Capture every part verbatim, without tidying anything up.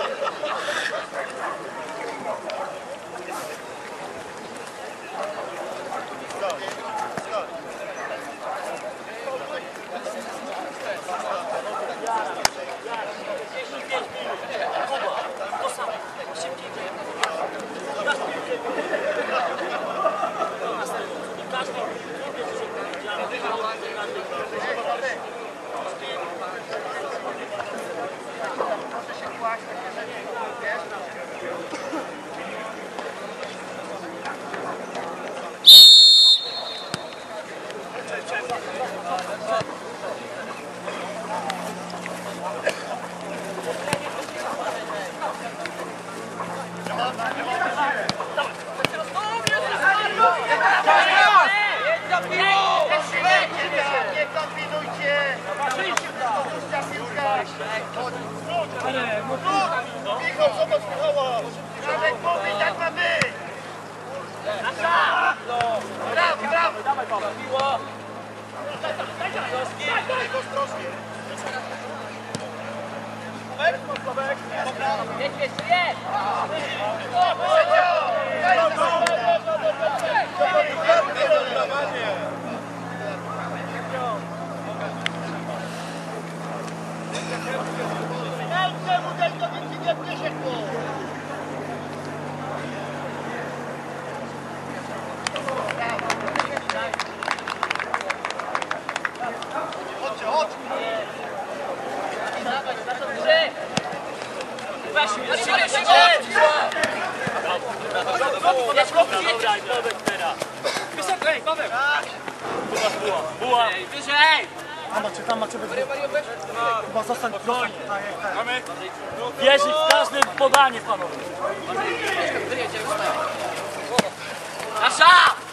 Wierzyć w każde podanie, panowie. Nasza!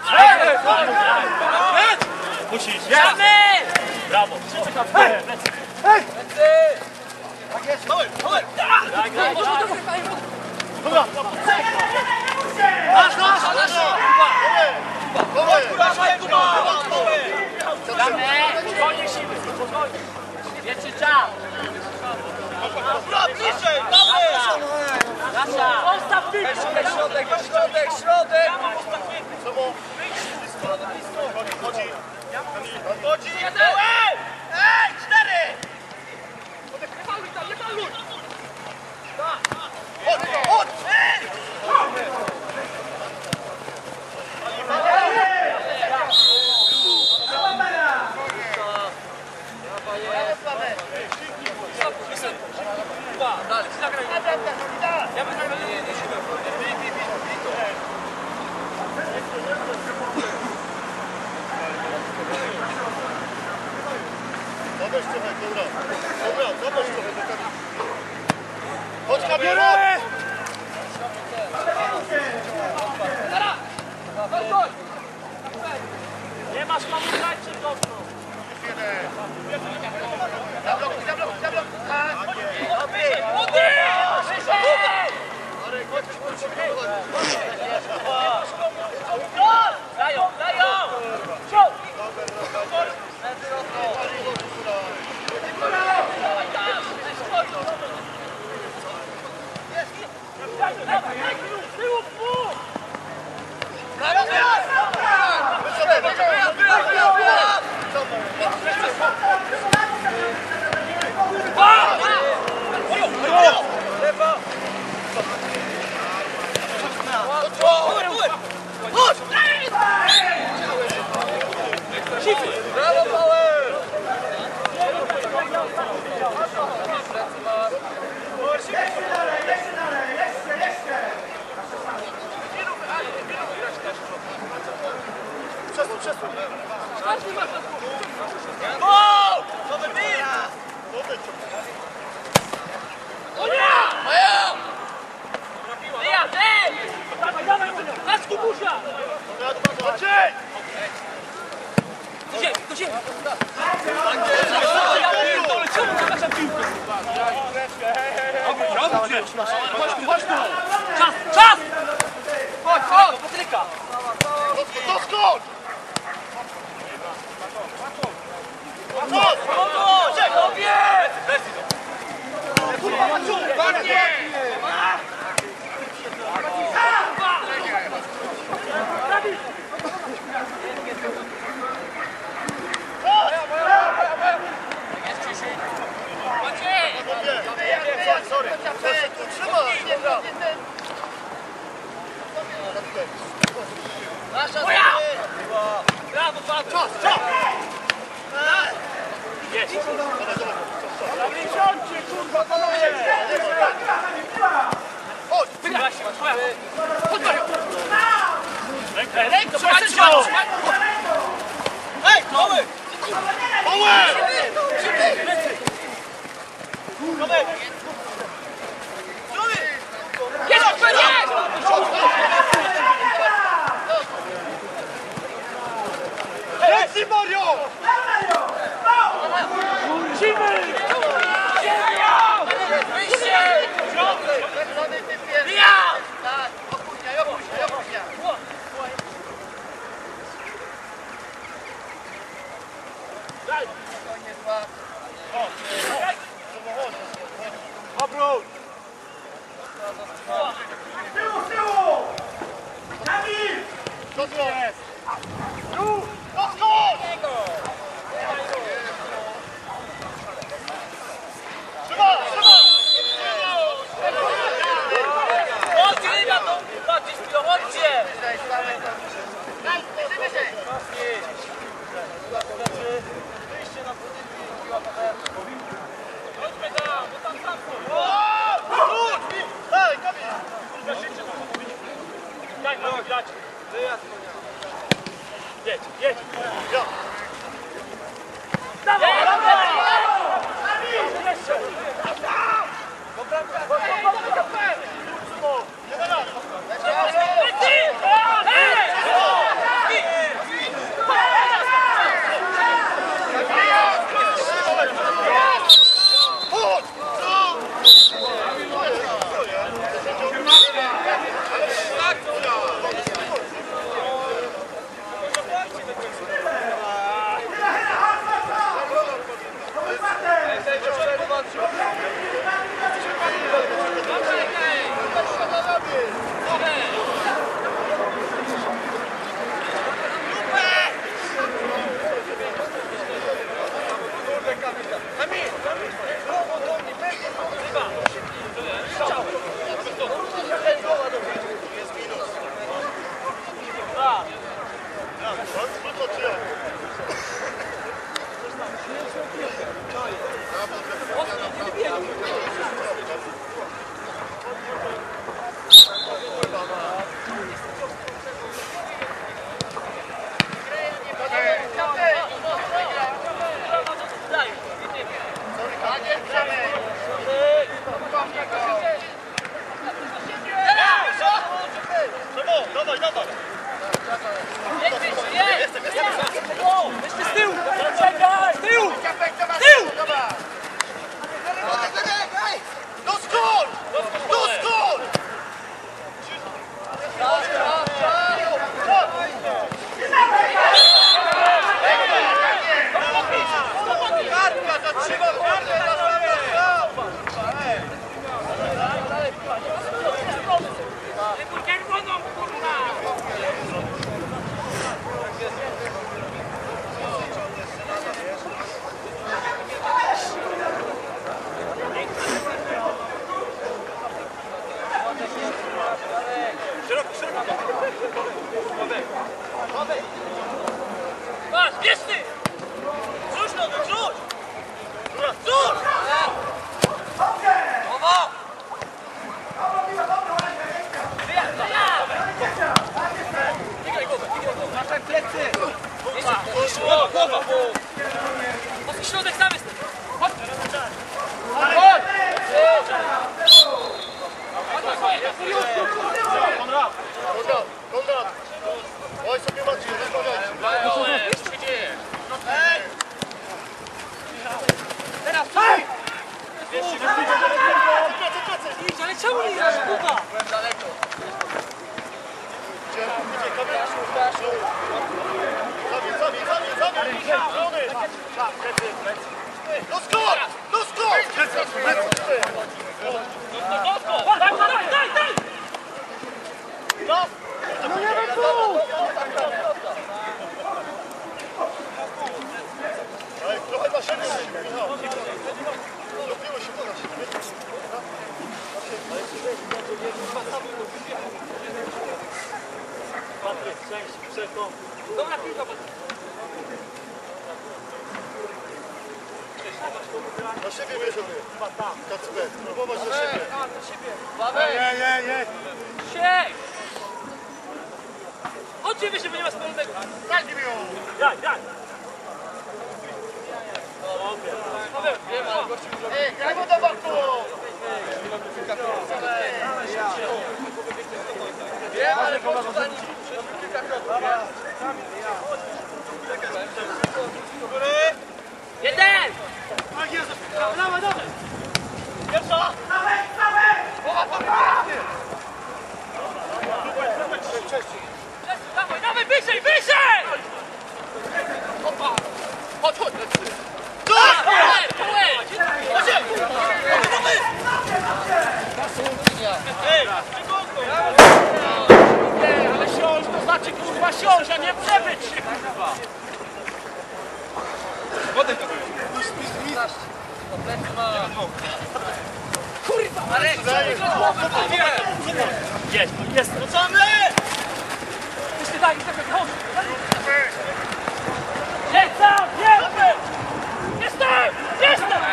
Musisz. Brawo! Hej! Hej! Tak jest! Chodź! Chodź! Tak, tak, tak! Dobra! Nasz, nasz, nasz! Chodź, Kuba! Chodź, Kuba! Damy! Spokojnie siły, spokojnie. Wiecie czas! Dobra, bliżej! Dawaj! Nasza! Zostaw piłkę! Środek, środek, środek! Sobą! Chodzi! Chodzi! Jeden! Ej! Cztery! Nie paluj tam, nie paluj! Chodź! Chodź! Ja bym nagrał nie Zobacz trochę, dobra. Dobra, zobacz trochę do kamienia. Chodź, Kamilo! Nie masz pamiętać przed okno. Zablokuj, zablokuj, zablokuj! Marek, chodź, chodź, chodź! Dają, dają! Brawo, Power! Jeszcze dalej, jeszcze dalej, jeszcze, jeszcze! Przesuń, przesuń! Go! Co wybija? Odejdź! O nie! Mają! Bija, ty! Dawaj, dawaj, chodź Kubusia! Chodź! Do ziemi, do ziemi! Ja pierdolę, czemu zapraszam piłkę? Chodź tu, chodź tu! Czas, czas! Chodź, chodź! Patryka! Doskocz! Pomóż! Kobiet! Kurwa, Maciu! Ładnie! Chodź, Mario! Rękę, rękę, trzymaj, trzymaj! Hej, mały! Mały! Tomek! Jest, jest! Leci Mario! Musimy! Wyjście! Wyjazd! Tak, opóźniaj, opóźniaj, opóźniaj. Spokojnie, złap. Obrót! Co to jest? Tu! No skocz! Trzymaj! Chodźcie, Liga, to chodźcie, śpiewa, chodźcie! Daj, wyżej! Chodźmy tam, bo tam sam są. Daj, Kamil! Daj, mamy grać. Jedź, jedź. Ja! Dawaj, dawaj! Jeszcze! Nie da rady! Leci! Hej! Chodź! Dawaj, dawaj! Jeszcze z tyłu! Czekaj! Z tyłu! Z tyłu! No skocz! No skocz! Kartka, zatrzymam kartę, Czerwoną, kurwa! Patrz, bierz ty! Rzuć no, rzuć! Rzuć! Owo! Nasze plecy! Głowa, głowa! Mocny środek, sam jest! Chodź! Chodź! Konrad! Konrad! Konrad! Oj sobie Maciej, rozmawiajcie! Co się dzieje? Teraz hej! Idź, ale czemu nie grasz, Kuba? Byłem daleko. Gdzie? Gdzie? Kamil? Zabij, zabij, zabij, zabij! Żony! No skocz! No skocz! Daj, daj, daj, daj! No! No nie ma tu! Ej, trochę na siebie, Michał. Lubiło się podać. Patryk, część, przeko. Dobra piłka, Patryk. Na siebie bierzemy. Kacper, próbować na siebie. Paweł! Nie, nie, nie. Maciek! Chodźcie wyżej, bo nie ma wspólnego. Daj mi ją! Daj, daj. Ej, graj mu do boku! Wiem, ale chodź za nim. Jeden! Dawaj, dawaj! Pierwsza! Dawaj, Dawaj, dawaj, wyżej, wyżej! Opa! Chodź, chodź! Dawaj! Ej! Nie, ale siądź, to znaczy kurwa siądź, a nie przebyć się kurwa! Kurwa, ale jest, jest! Wracamy! Jeszcze daj, tak, chodź! Jest tam, jest! Jestem! Jestem!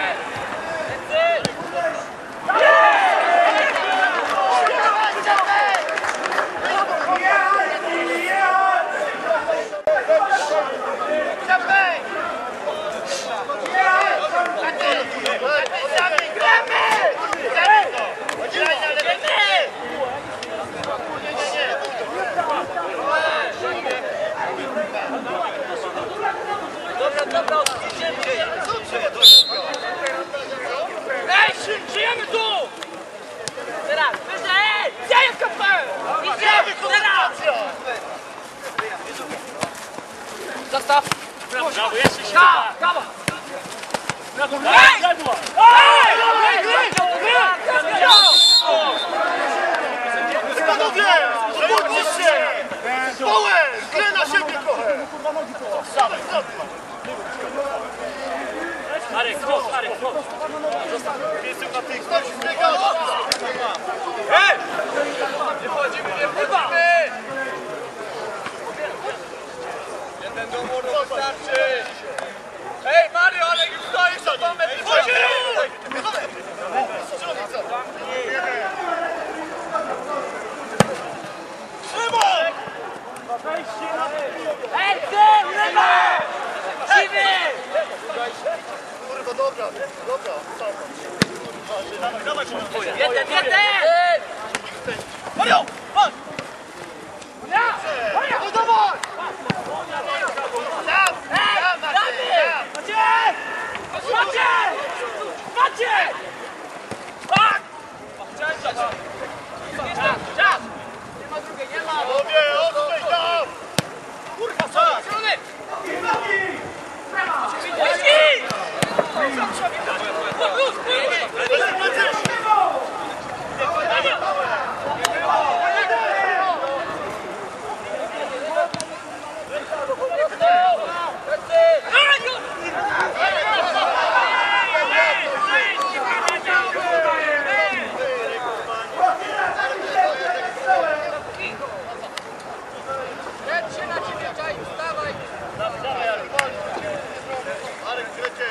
Dobra, dobra, ej, żyjemy tu! Teraz, wyżej! Gdzie jest kapel? Idziemy, teraz! Zastaw! Brawo, brawo, jeszcze się! Ka, kawa! Brawo, ej! Ej! Panowie! Zbudźcie się! Połę! Grę na siebie trochę! Dawaj, dawaj! Marek, chodź, Marek, chodź! Jestem na tych, ktoś zbiega! Ej! Nie wchodzimy, nie wchodzimy! Jeden do muru wystarczy! Ej, Mario, ale już stoisz za dwa metry! Szymon! Ej, ty! Lewa! Siwy! Kurwa, dobra, dobra, dawaj, dawaj, Jeden, jeden! Mario! Chodź! Ja! No dawaj! Tam! Ej! Tam, Maciej! Maciek! Maciek! Maciek! Tak! Czas! Czas! Nie ma drugiej, nie ma! Panowie, ostrzej tam! Kurwa, co? Strony! Wyścig! Marek, krecie!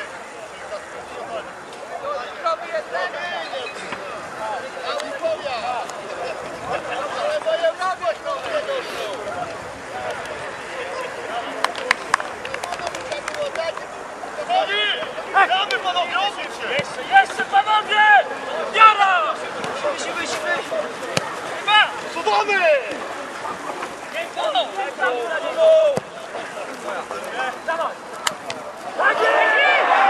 Gramy, panowie, odwróć się! Jeszcze, jeszcze panowie! Jara! Musimy wyjść, wyjść! Chyba! Suwamy! Nie wolno! Dawaj! Tak jest!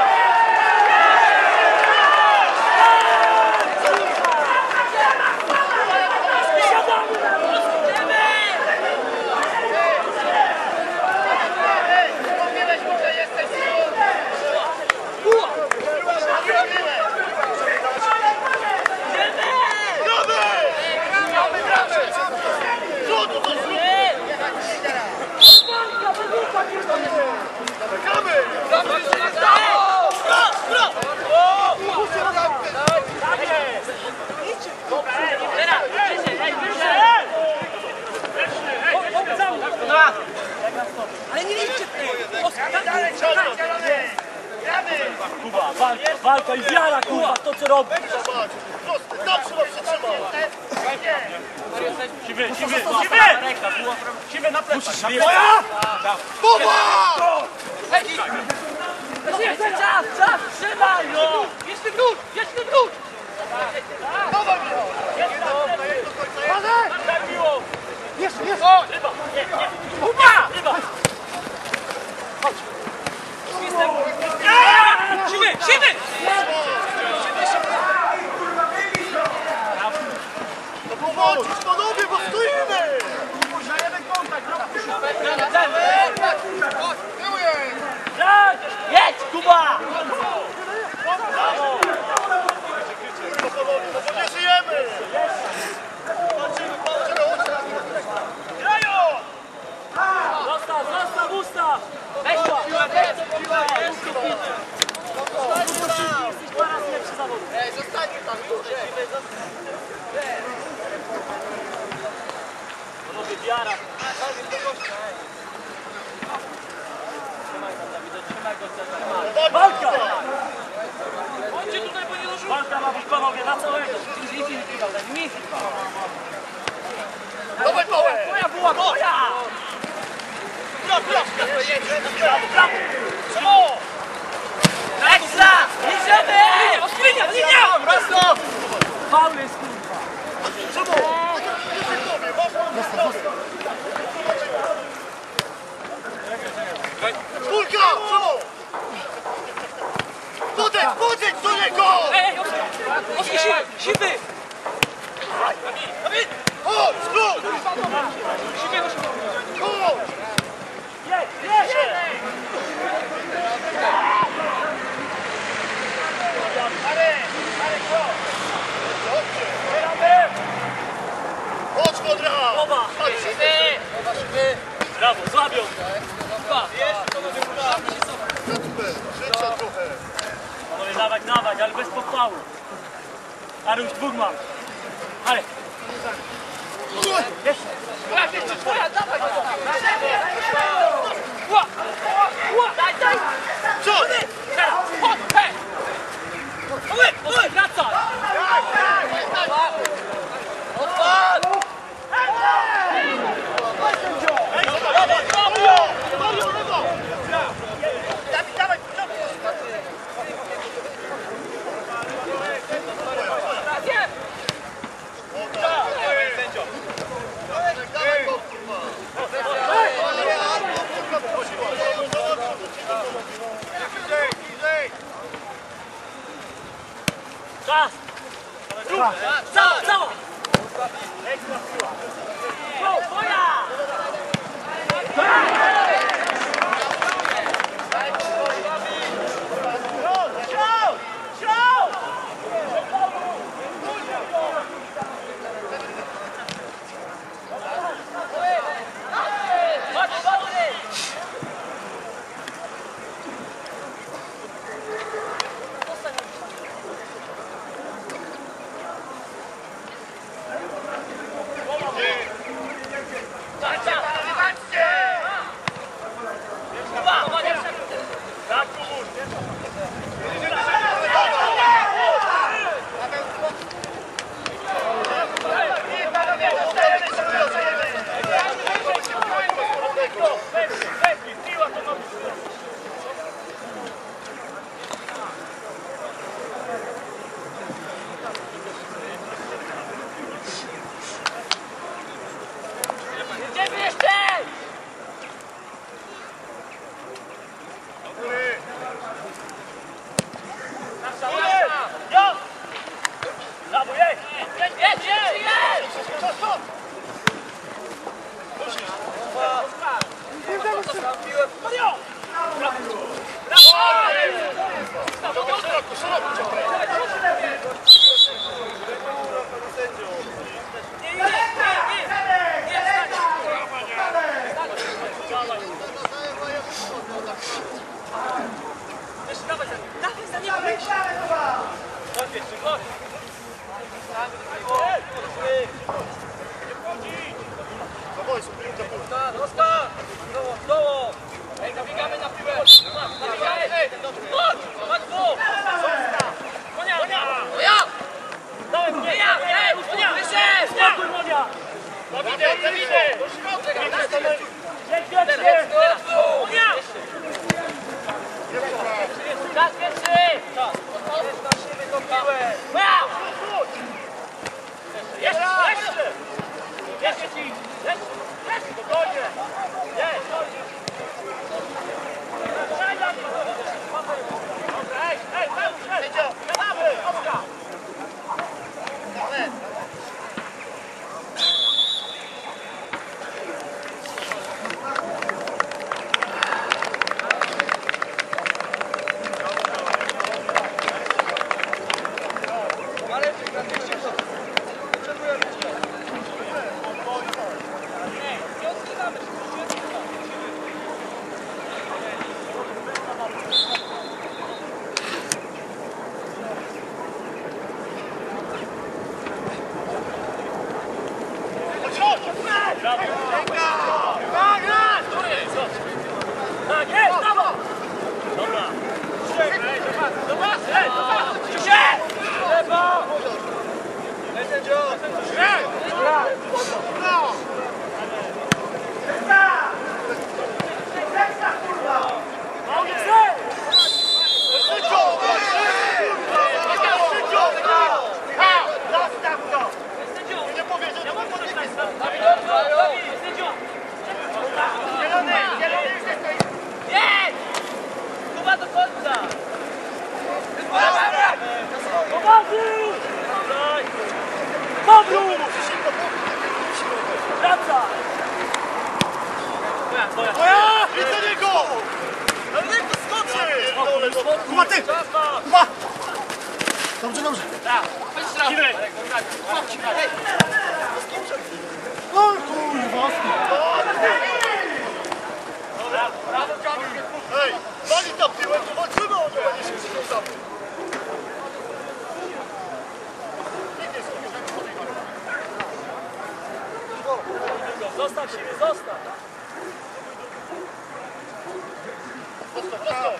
Ale nie liczcie Kuba, walka, walka i wiara, Kuba, to co robi. Zobacz, prosty, tam trzeba przytrzymać. Siwy, siwy, siwy! Siwy na plecach! Moja! Kuba! Czas, czas, trzymaj! No! Jedź ten wrót! Jedź ten wrót! Dawaj mnie! Panek! Tak miło! Jest, jest! O! Ryba! Nie, nie! Kuba! Ryba! Siwy! Siwy! To powolczyć panowie, bo stoimy! Jedź, Kuba! To panowie, no bo nie żyjemy! Grają! Zostaw, zostaw, ustaw! Weź to! Weź to, piłę! Jesteś dwa razy lepszy zawodnik. Ej, zostańcie tam już! Panowie, wiara. Trzymaj tam, Dawid, trzymaj go, trzymaj. Walka! Bądźcie tutaj, bo nie doszło! Walka ma być, panowie, na całego. Nic, Dawaj pałę! Twoja była, twoja! Bra, bra! Co? Ekstra! Idziemy! Linia, linia! Prosto! Faul jest, kurwa. Czemu? Kulka! Czemu? Podejdź, podejdź do niego! Ej, Oskar, siwy! Siwy! Dawid! Chodź, skrót! Siwy, Chodź! Jedź, jedź! Chodź, Modra! Oba! Chodź, Brawo, złabią! życia trochę. Panowie, dawać, dawać, ale bez pochwału. Ale już dwóch mam. Ale. Jeszcze. twoja, dawaj! Ła! Ła! Daj, daj! Co? Teraz! Chodź! Hej! Ły! Ły! Wracaj! Odpad! Czas! Cała, cała! Ekstra siła! Go, twoja! Strzał! Strzał! Chodź, chodź! Tak, pomóż! Jedziemy jeszcze! Ja! Brawo, jedź! Jedź, jedź, jedź! Mario! Brawo! Szeroko, szeroko ciągle. Nie, nie, nie, nie! Jeszcze dawaj za nim! Dawaj za nim! Chodź jeszcze, chodź! Dawaj, są piłka, piłka. Oskar! Doło, doło! Ej, nabiegamy na piłę! Nabiegamy! Ej, chodź! Chodź tu! Konia! Konia! Dałem mnie! Ja! Ej, Konia! wyszedł! Spokój, Monia! Zawinę, zawinę! Jedź, jedź, jedź! Unia! Czas pierwszy! Jeszcze, jeszcze! Jeszcze ci! Jeszcze! Spokojnie! Jedź! Dobra, ej, ej, ej, ej! Siadamy! Oska! Tak jest, brawo! Dobra. Zobacz, ej, zobacz! Się! Lewo! Ej, sędzio! Ej! Dobra! No! Sędzia! Sędzia, kurwa! Mogę się! Sędzio! Sędzio! Zostaw to! Sędzio! Nie powiedz, że to może być! Sędzio! Zielony! Zielony już jest! Jedź! Kuba do końca! Poważnie! Powrót! Wraca! Twoja! Twoja! Idź do niego! Ale niech to skoczy! Kuba, ty! Kuba! Dobrze, dobrze. Tak. Kiwek! O kurwa! Ej, wali tam piłę, zobaczymy, on będzie się krzyczał sam. Zostaw siebie, zostaw! Zostaw, zostaw!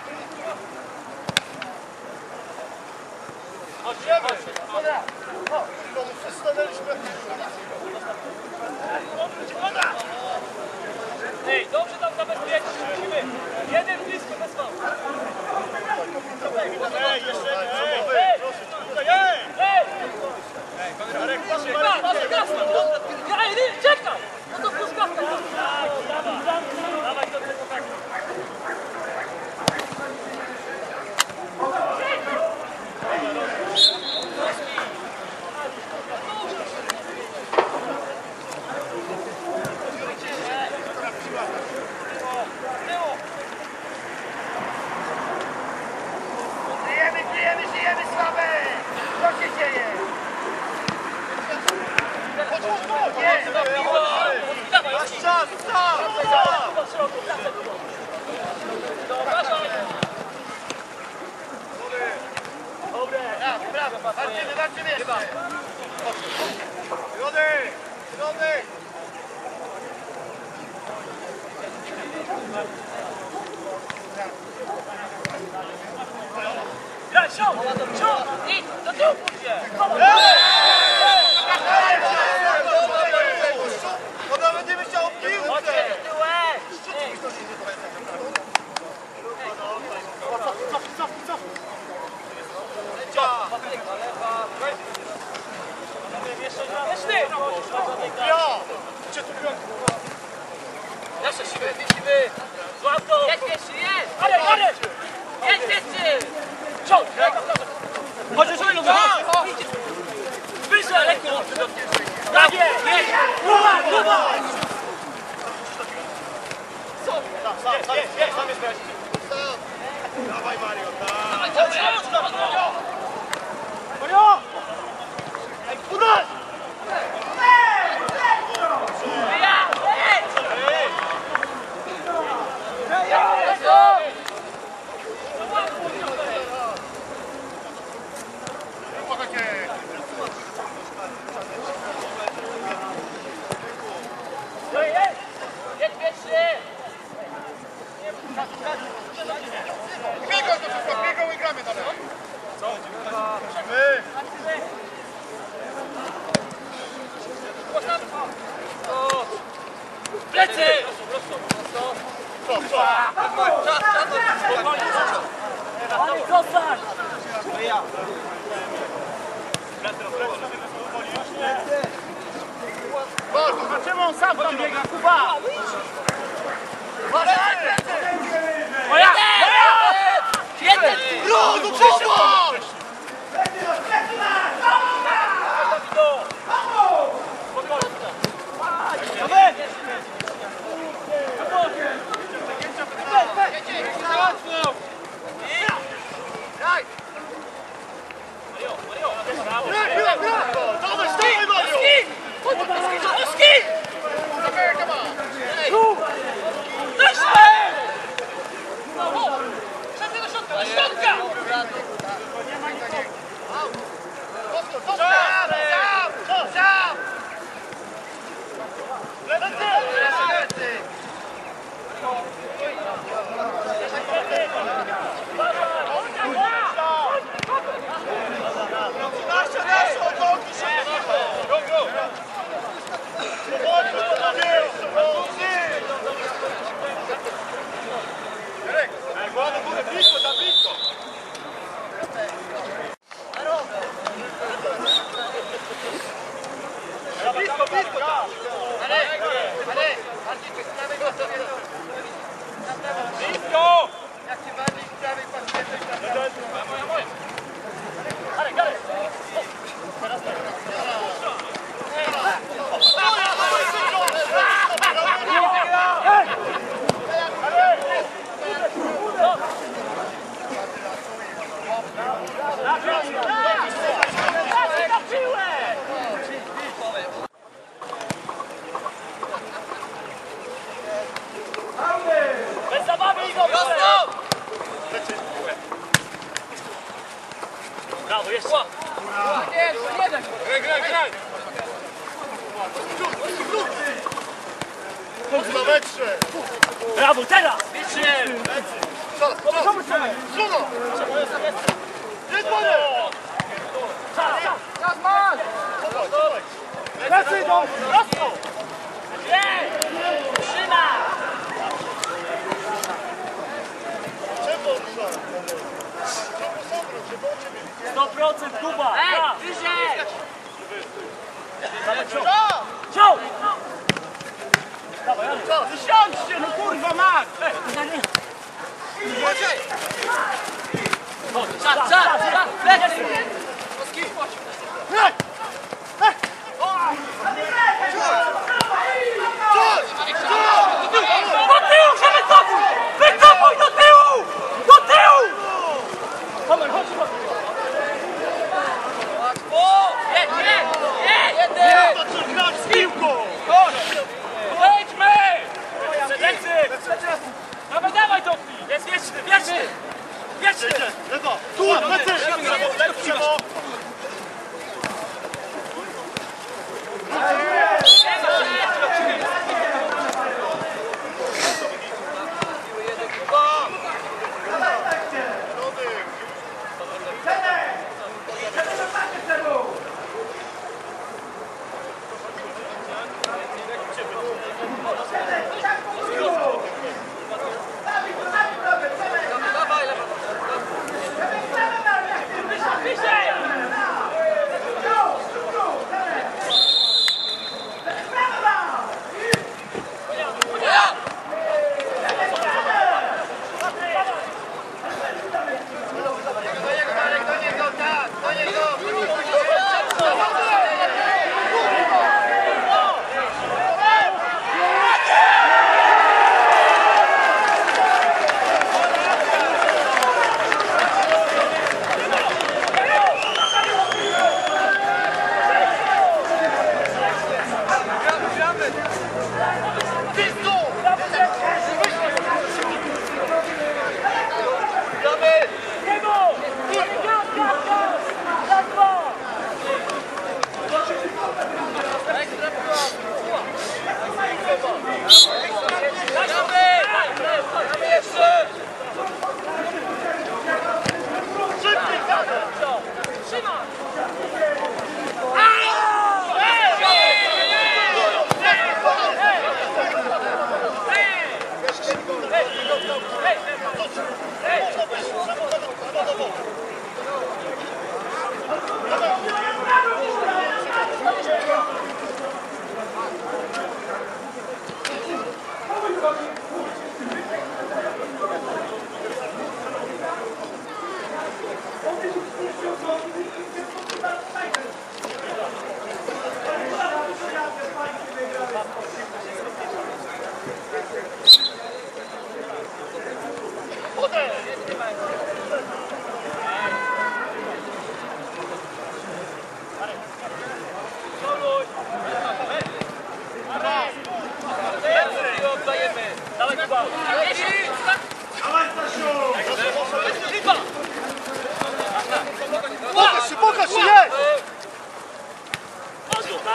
Chodźcie, chodźcie! Chodź! No, wszyscy stanęliśmy. Ej, dobrze tam zabezpieczyć, musimy. Jeden blisko wezwał. Ej, jeszcze ej! Ej! Ej! Ej! Ej, proszę, ej, czekaj! No to puszkawka! Dawaj do tego tak. Żyjemy, żyjemy, żyjemy, słabe! Co się dzieje? Chodź, chodź, chodź! Nie, masz czas, stop! Dobre! Brawo, brawo! Walczymy, walczymy jeszcze! Środek! Środek! Graj, siąd! Siąd! Idź! Do tyłu pójdzie! On nawet nie myślał o piłce! Chodźcie do tyłek! Cof, cof, cof! Jeszcze! Ja! Gdzie tu piątku? Jeszcze siwy, siwy! Złap to! Jedź pierwszy, jedź! Ale, ale! Jedź pierwszy! Ciąg! Chodź, chodź, chodź! Wyżej, lekko! Tak jest! Jedź! Kuba, Kuba! Sam, sam, sam jest, jest, sam jest wreszcie. Dawaj, Mario, dawaj! Chodź, chodź, chodź, Mario! Mario! Ej, uderz! Biegał to wszystko, biegał i gramy dalej. Co? My! Plecy! Czas, czas, spokojnie. Panie, zostań! A czemu on sam tam biega, Kuba? Moja! Jeden! Rodu, pomóż! Bez zabawy i go! Brawo, jeszcze! Graj, graj, graj! Na metrze! Brawo, teraz! Czas, czas! Żono! Jest panie! Czas, czas! Czas, masz! Lecę idą! Prosto! Jej! Trzyma! Czemu rusza? Czemu sam ruszy? Bo o ciebie. sto procent Kuba! Ej, Czas! wyżej! Czas! Ciął! Dawaj, Janusz! Czas! Siądźcie, no kurwa, Max! Czas, czas, czas! czas. Plecy! Hej! Hej! Do tyłu się wycofuj! Wycofuj do tyłu! Do tyłu! Tomer, chodź, chodź! O! Jedź, jedź! Jedź! Nie to co grać z piłką! Lećmy! Plecy! Dawaj, dawaj, Topi! Jest wieczny, wieczny! Wieczny! Lewo! Tu, lecę! Lewo!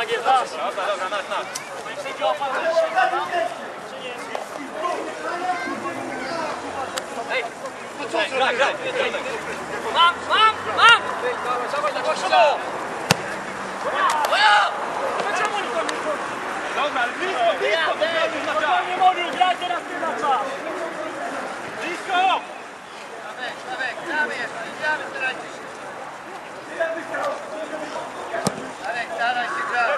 Tak jest, tak. Dobra, dobra, na, na. Sędzio, pan czy nie? Ej, Graj, graj. mam, mam, mam! Dawaj na gościa! Moja! Czemu oni tam nie są? Dobra, ale blisko, blisko, to zrobił na czas. Spokojnie, Moniu, graj teraz ty na czas. Blisko! Dawaj, dawaj, dawaj jeszcze, idziemy, starajcie się. Dawaj, staraj się grać.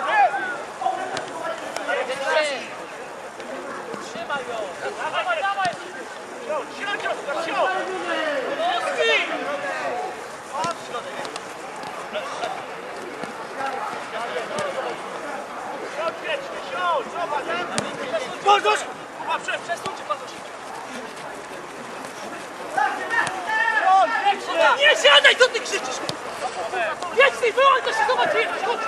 Trzymaj ją! Dawaj, dawaj. Siadź, siadź, siadź. Moski! Siadź, wiecznie, siadź, zobacz, tam. Boguś! A, prze- przesuńcie, Pazuś. Nie siadaj, co ty krzyczysz? Jedź ty, wyłaź, to się zobaczy, chodź!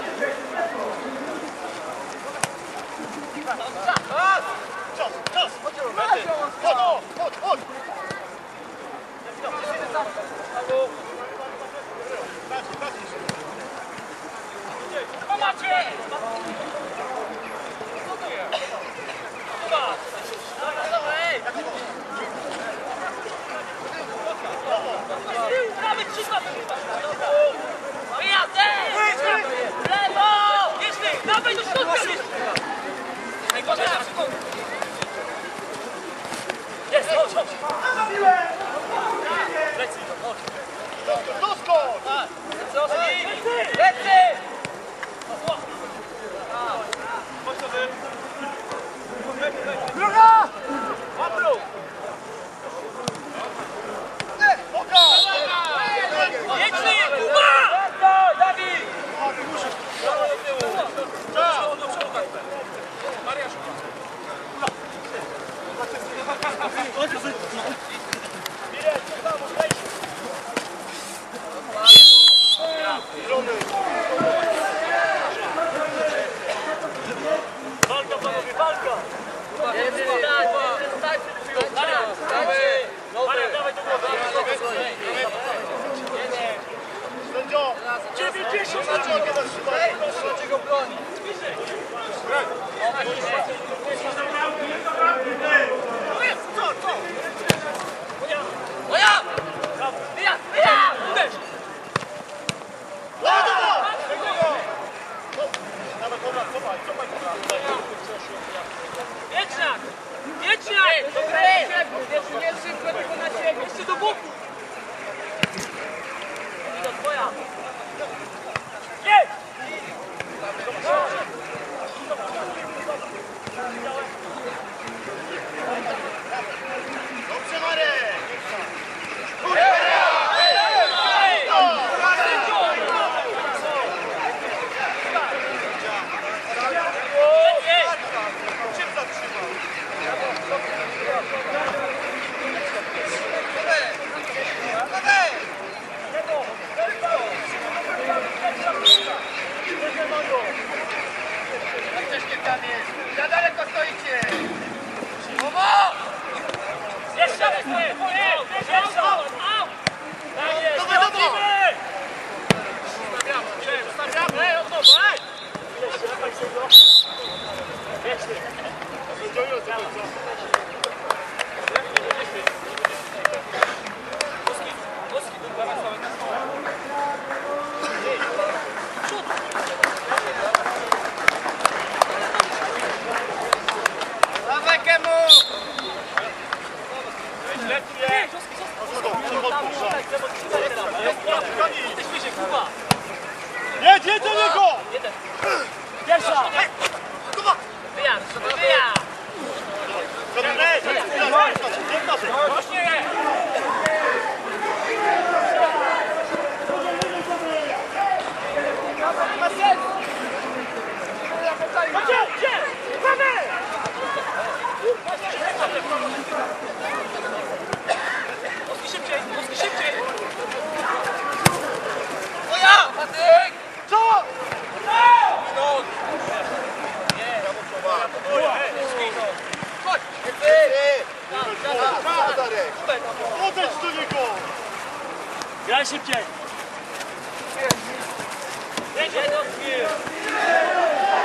Czas, czas. Chodź, chodź, chodź. Macie! Prawy trzysta! Wyjazd, ej! Lewo! Jeśli, dawaj do środka! Jest, chodź, chodź! Lecij, chodź! Doskocz! Lecy! Chodź sobie. Druga! Łapru! Oka! Jeśli, Kuba! Dawid! Walka, panowie, walka! Jeden stać, jeden stać przed piłką. Marian, Dawaj! Marian, dawaj do głowy! Sędzio! dziewięćdziesiąt! Sędzio, nie dasz trzymać. Proszę go bronić. Co, co? Moja! Wyjazd, wyjazd! Uderz! Dawaj, dobra, cofaj, cofaj, cofaj. Wieczniak! Wieczniak! Jeszcze nie szybko, tylko na siebie. Jeszcze do boku! To twoja! Jedź! Dobrze, Marek! Czym zatrzymał? Za daleko stoicie! Momo! Jeszcze raz! Jeszcze! Au! Tak jest! Dawaj, dawaj! Chodzimy! Stawiamy, stawiamy! Ej, od nowa, ej! Wieczny! Sędzio, ile to końca? Dawaj Kemu! Lepiej! No to, przechodź, Jesteś wyżej, Kuba! jedź, jedź do niego! Jeden! Pierwsza! Wyjazd, wyjazd! Ej, nie wnoszę. Właśnie! Gdzie? Gdzie? Prawy! Moski szybciej! Moski szybciej! Moja! Patryk! Co? Stąd! Chodź! Odejdź do niego! Graj szybciej! Jedzie do chwil!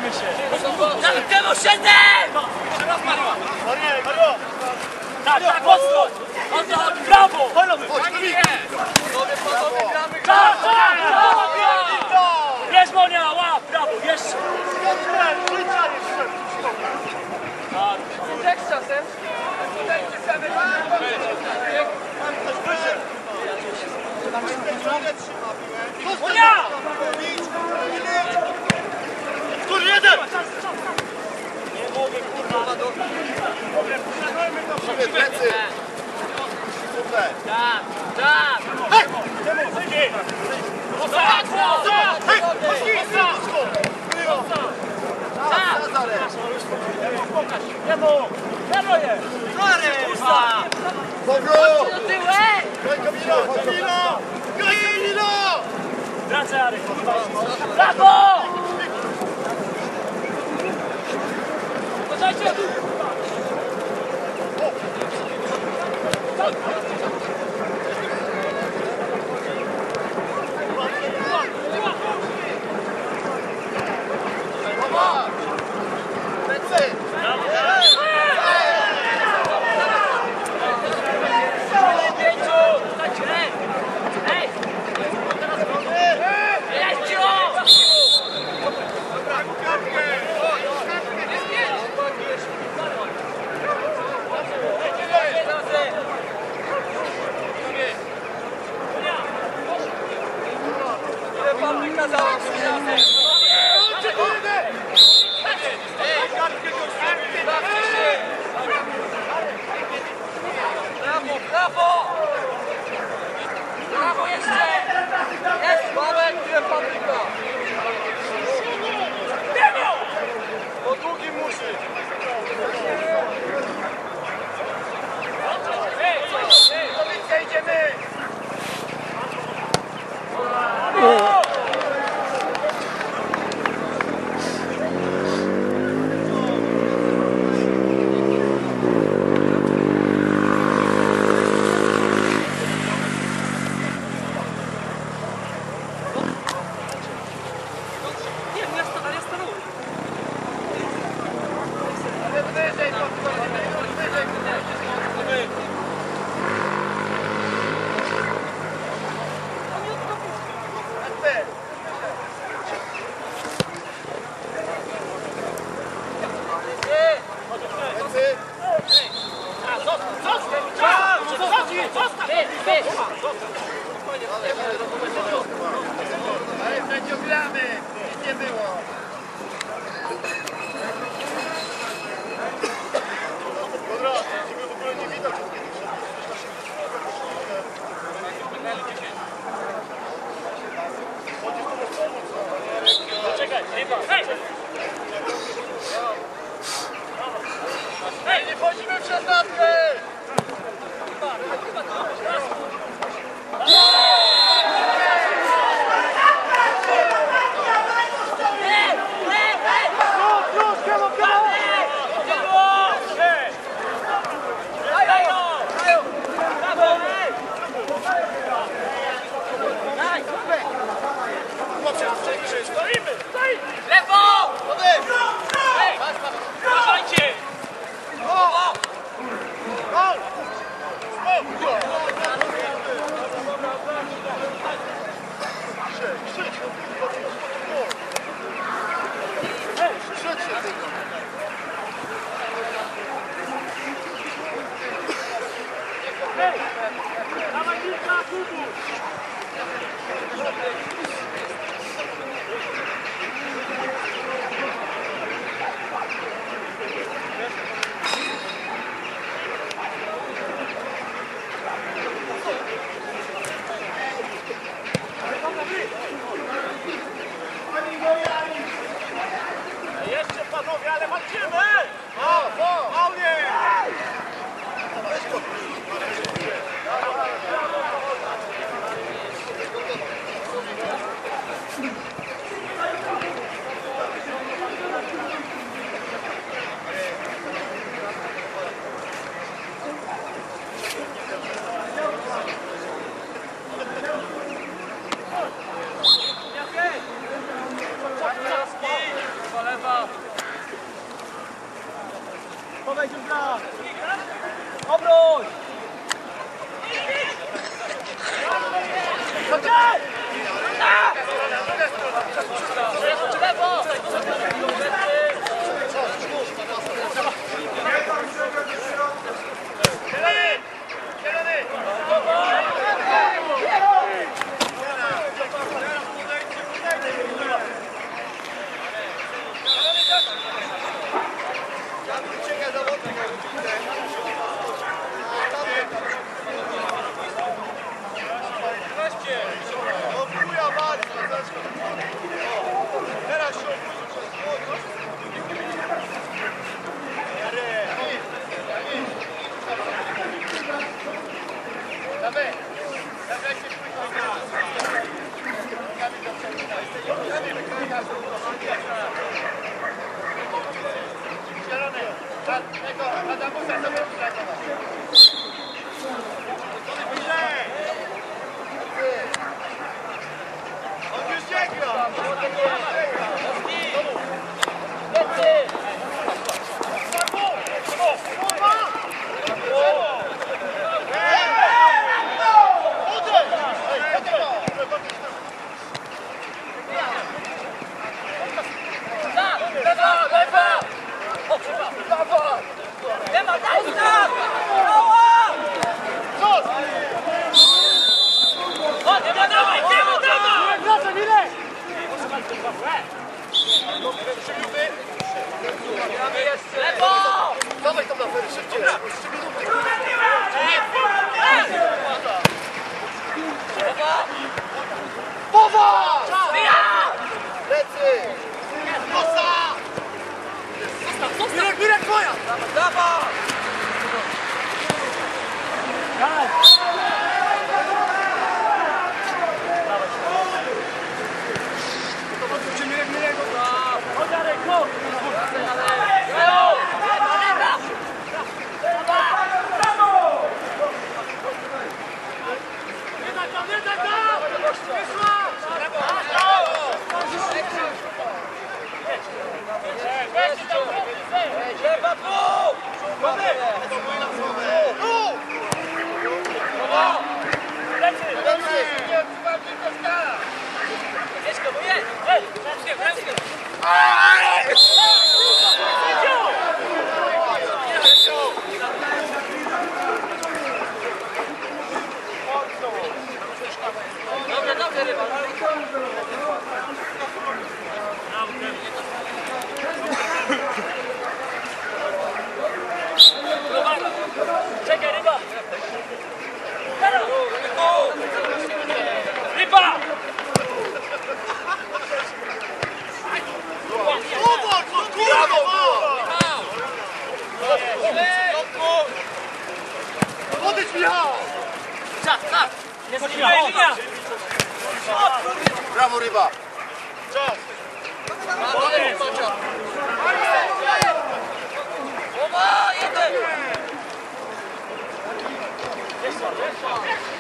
Skupmy się. Temu siedem! Mario, Mario! Tak, tak, mocno. Mocno, w prawo. Chodź, tu widzę! Panowie, panowie, gramy, Tak, gramy! tak, brawo. Jest Monia, łap, brawo, jeszcze. Jak z czasem? Dajcie same Monia! Który jeden! Nie mogę, kurwa. plecy! Super! Tak, tak! Hej! Hej! Nazarek! Nie mów. Lewo jest. Kurwa! Bogu! Do tyłek! Graj Kamilo! Kamilo! Graj Kamilo! Wracaj, Arek. Brawo! Uważajcie! Plecy! Ej! Jeździu! Ile fabryka dała? Brawo, brawo! Brawo jeszcze! Jest! Marek, ile fabryka? Po długim musi. Policja, idziemy! Nie, ja stanę, ja stanę. Wyżej, wyżej, wyżej. Ale sędziogramy! Nic nie było! Dobra, ciebie w ogóle nie widać. Czekaj, ryba. Hej! Ej, nie wchodzimy w szesnastkę! Stoimy! Stoimy! Lewo! Odejdź! Uważajcie! Hej! Dawaj Wilka, Kubu! Jeszcze panowie, ale walczymy! O, o! Paunie! Lewa! Dawaj, Dziubra! Obróć! Chodź! Dawaj tam na fery, szybciej! Powa! Lecy! Kosa! Mirek, Mirek, twoja! Dawaj! Mirek, Mirek! Chodź, Jarek, chodź! Dobrze, dobrze, ryba. Czekaj, ryba! Ryba! Obok! Brawo! Odejdź, Michał! Czas, czas. Nie zaczynaj, linia! Brawo, ryba! Czas! Oba, jeden. Jeszcze, jeszcze!